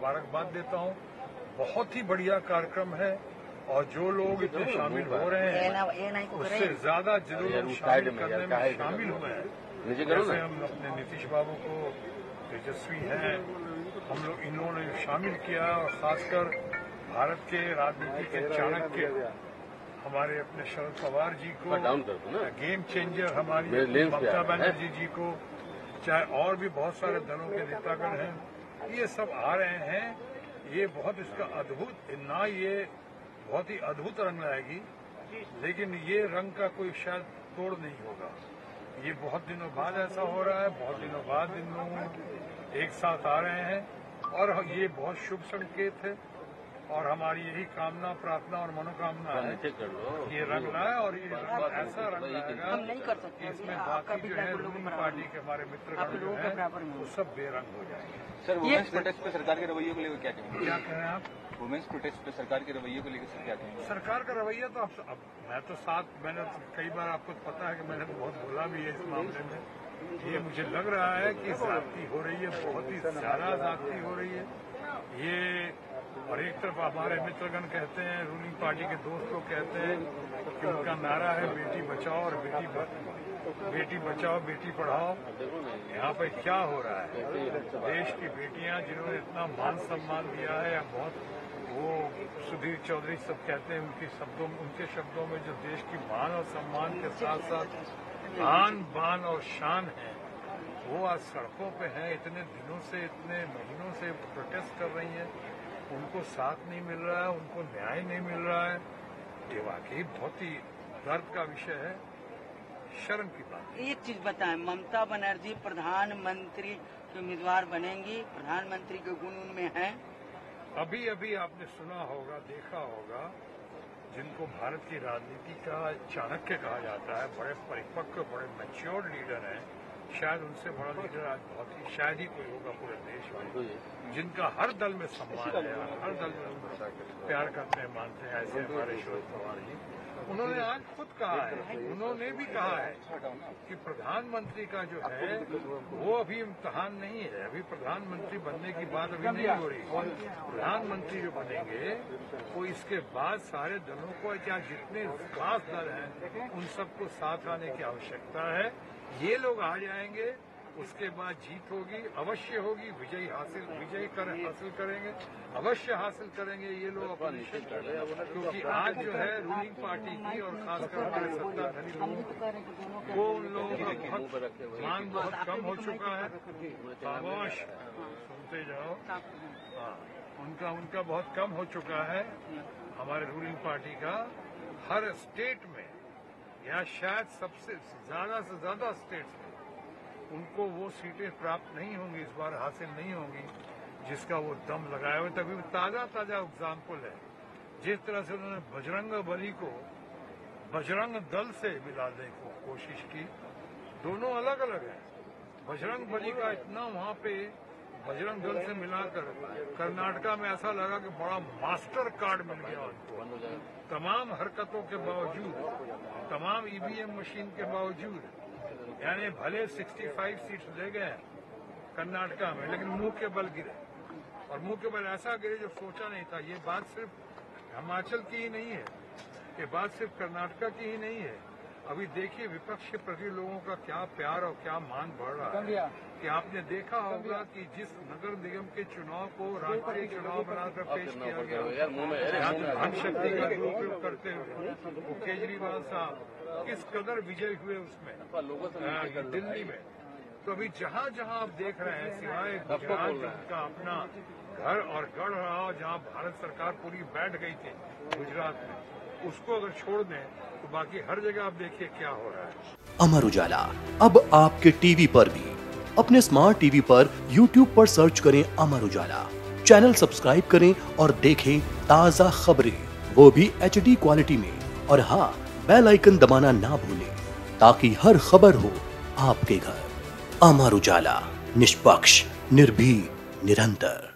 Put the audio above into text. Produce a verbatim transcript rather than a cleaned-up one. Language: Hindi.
मुबारकबाद देता हूँ। बहुत ही बढ़िया कार्यक्रम है और जो लोग इसमें शामिल हो रहे हैं उससे ज्यादा जो लोग शामिल करने में शामिल हुए हैं, जैसे हम अपने नीतीश बाबू को तेजस्वी हैं, हम लोग इन्होंने शामिल किया और खासकर भारत के राजनीति के चाणक्य हमारे अपने शरद पवार जी को, गेम चेंजर हमारी ममता बनर्जी जी को, चाहे और भी बहुत सारे दलों के नेतागण हैं, ये सब आ रहे हैं। ये बहुत इसका अद्भुत ना ये बहुत ही अद्भुत रंग लाएगी, लेकिन ये रंग का कोई शायद तोड़ नहीं होगा। ये बहुत दिनों बाद ऐसा हो रहा है, बहुत दिनों बाद इन लोग एक साथ आ रहे हैं और ये बहुत शुभ संकेत है और हमारी यही कामना, प्रार्थना और मनोकामना है ये रंग लाए और ये रंग ऐसा रंग लाएगा कि इसमें बाकी जो है रूलिंग पार्टी के हमारे मित्रगण जो है वो सब बेरंग हो जाएंगे। सर, वुमेन्स प्रोटेस्ट पे सरकार के रवैये को लेकर क्या कहेंगे? क्या कह रहे हैं आप? वुमेन्स प्रोटेस्ट पे सरकार के रवैये को लेकर सर क्या कहेंगे? सरकार का रवैया तो अब, अब मैं तो साथ मैंने तो कई बार आपको पता है कि मैंने तो बहुत बोला भी है इस मामले में। ये मुझे लग रहा है कि ज्यादती हो रही है, बहुत ही ज्यादा ज्यादती हो रही है ये। और एक तरफ हमारे मित्रगण कहते हैं, रूलिंग पार्टी के दोस्त लोग कहते हैं कि उनका नारा है बेटी बचाओ और बेटी बेटी बचाओ बेटी पढ़ाओ। यहाँ पर क्या हो रहा है? देश की बेटियां जिन्होंने इतना मान सम्मान दिया है, या बहुत वो सुधीर चौधरी सब कहते हैं उनके शब्दों उनके शब्दों में जो देश की मान और सम्मान के साथ साथ आन बान और शान है, वो आज सड़कों पे हैं। इतने दिनों से, इतने महीनों से प्रोटेस्ट कर रही हैं, उनको साथ नहीं मिल रहा है, उनको न्याय नहीं मिल रहा है। ये वाकई बहुत ही दर्द का विषय है, शर्म की बात। एक चीज बताएं, ममता बनर्जी प्रधानमंत्री के उम्मीदवार बनेंगी, प्रधानमंत्री के गुण उनमें हैं? अभी अभी आपने सुना होगा, देखा होगा, जिनको भारत की राजनीति का चाणक्य कहा जाता है, बड़े परिपक्व, बड़े मैच्योर लीडर हैं, शायद उनसे बड़ा लीडर आज बहुत ही शायद ही कोई होगा पूरे देश में, जिनका हर दल में सम्मान है, हर दल में प्यार करते हैं, मानते हैं, ऐसे हमारे शरद पवार जी। उन्होंने आज खुद कहा है, उन्होंने भी कहा है कि प्रधानमंत्री का जो है वो अभी इम्तिहान नहीं है, अभी प्रधानमंत्री बनने की बात अभी नहीं हो रही। प्रधानमंत्री जो बनेंगे वो इसके बाद सारे दलों को, क्या जितने खास दल हैं उन सबको साथ आने की आवश्यकता है। ये लोग आ जाएंगे, उसके बाद जीत होगी, अवश्य होगी, विजय हासिल विजय कर हासिल करेंगे, अवश्य हासिल करेंगे ये लोग अपनी, क्योंकि आज जो है रूलिंग पार्टी की और खासकर हमारे सत्ताधारी लोगों को उन लोगों का बहुत मान बहुत कम हो चुका है। खामोश सुनते जाओ, हाँ, उनका उनका बहुत कम हो चुका है हमारे रूलिंग पार्टी का। हर स्टेट में या शायद सबसे ज्यादा से ज्यादा स्टेट्स में उनको वो सीटें प्राप्त नहीं होंगी, इस बार हासिल नहीं होंगी जिसका वो दम लगाए हुए। तभी ताजा ताजा एग्जाम्पल है, जिस तरह से उन्होंने बजरंग बली को बजरंग दल से मिलाने की कोशिश की, दोनों अलग अलग हैं। बजरंग बली का इतना वहां पे बजरंग दल से मिलाकर कर्नाटका में ऐसा लगा कि बड़ा मास्टर कार्ड मिल गया उनको। तमाम हरकतों के बावजूद, तमाम ईवीएम मशीन के बावजूद, यानी भले पैंसठ सीट्स ले गए कर्नाटका में, लेकिन मुंह के बल गिरे, और मुंह के बल ऐसा गिरे जो सोचा नहीं था। ये बात सिर्फ हिमाचल की ही नहीं है, ये बात सिर्फ कर्नाटका की ही नहीं है। अभी देखिए विपक्ष के प्रति लोगों का क्या प्यार और क्या मान बढ़ रहा है कि आपने देखा होगा कि जिस नगर निगम के चुनाव को राष्ट्रीय चुनाव बनाकर पेश किया गया, धन शक्ति का दुरुपयोग करते हुए वो केजरीवाल साहब किस कदर विजय हुए उसमें दिल्ली में। तो अभी जहां जहां आप देख रहे हैं, सिवाय गुजरात का अपना घर और गढ़ रहा, जहां भारत सरकार पूरी बैठ गई थी गुजरात में, उसको अगर छोड़ दें तो बाकी हर जगह आप देखिए क्या हो रहा है। अमर उजाला अब आपके टीवी पर भी। अपने स्मार्ट टीवी पर यूट्यूब पर सर्च करें अमर उजाला, चैनल सब्सक्राइब करें और देखें ताज़ा खबरें, वो भी एच डी क्वालिटी में। और हाँ, बेल आइकन दबाना ना भूलें ताकि हर खबर हो आपके घर। अमर उजाला, निष्पक्ष, निर्भीक, निरंतर।